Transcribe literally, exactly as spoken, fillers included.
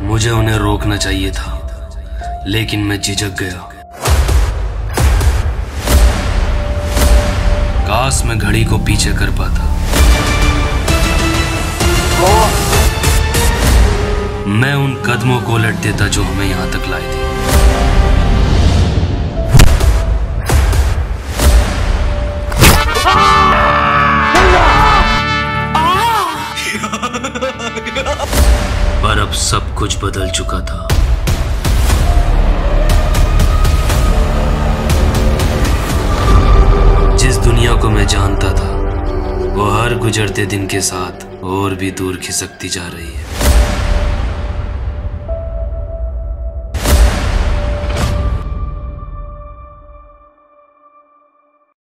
मुझे उन्हें रोकना चाहिए था, लेकिन मैं झिझक गया। काश मैं घड़ी को पीछे कर पाता। मैं उन कदमों को उलट देता जो हमें यहां तक लाए थे। पर अब सब कुछ बदल चुका था। जिस दुनिया को मैं जानता था, वो हर गुजरते दिन के साथ और भी दूर खिसकती जा रही है।